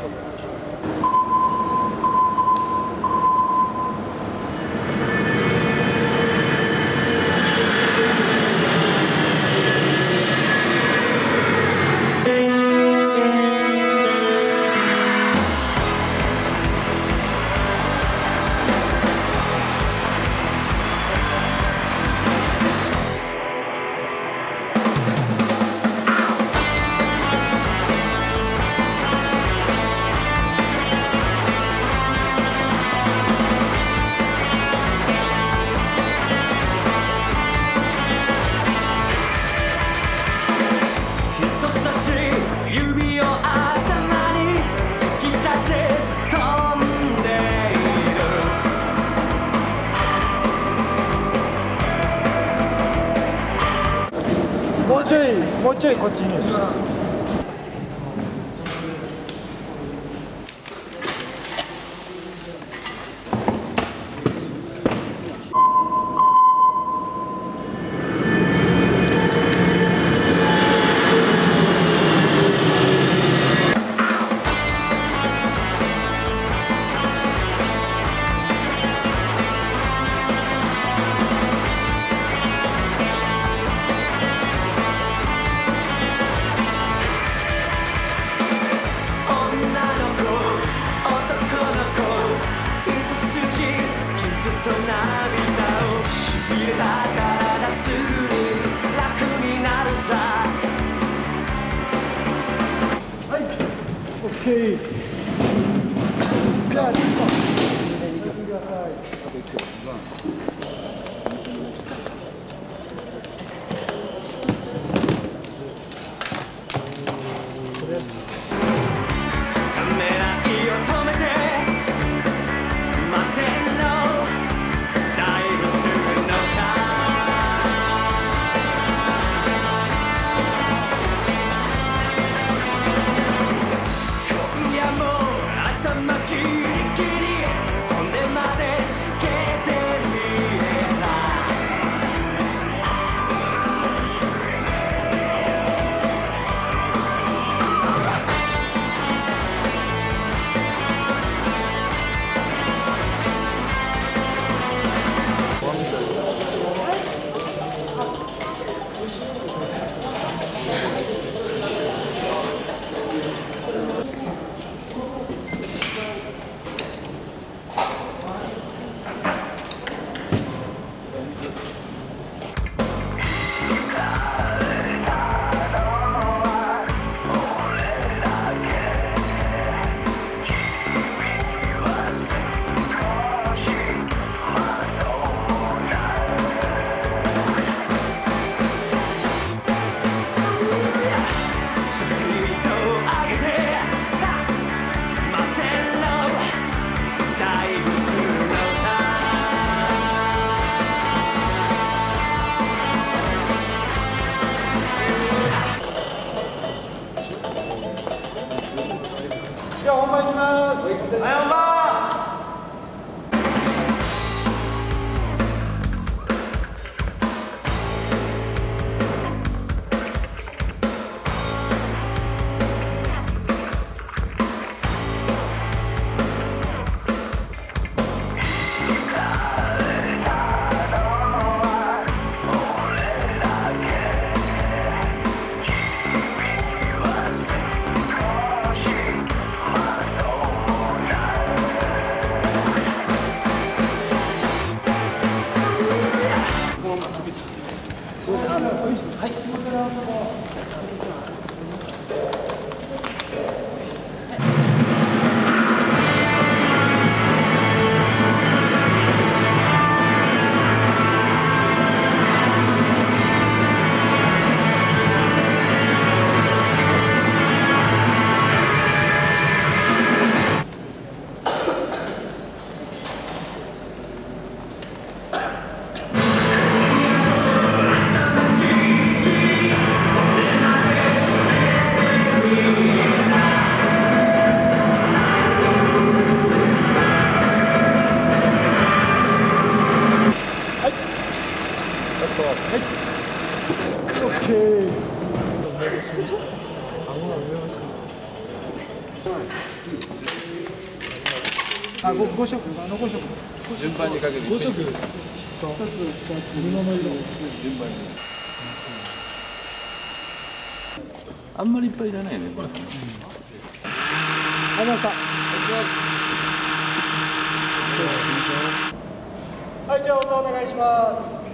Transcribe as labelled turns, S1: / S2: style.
S1: もうちょいこっちに。
S2: すぐに楽になるさ。
S1: はい、オッケー。じゃあ、ちょっと見てください。
S2: ためらいを止めて待てんのだいぶすぐのさ。今夜も頭キリキリ骨まで透けて見えた。
S1: じゃあ本番いきます。
S2: はい、本番。
S1: はい。はい。オッケー。梅干しでした。顎が梅干し。 あ、5色、5色。
S3: 順番にかけて
S1: 5色。2つ、2つ、布の色。
S3: 順番に。あんまりいっぱいいらないね。
S1: ありがとうございました。はい、じゃあ音お願いします。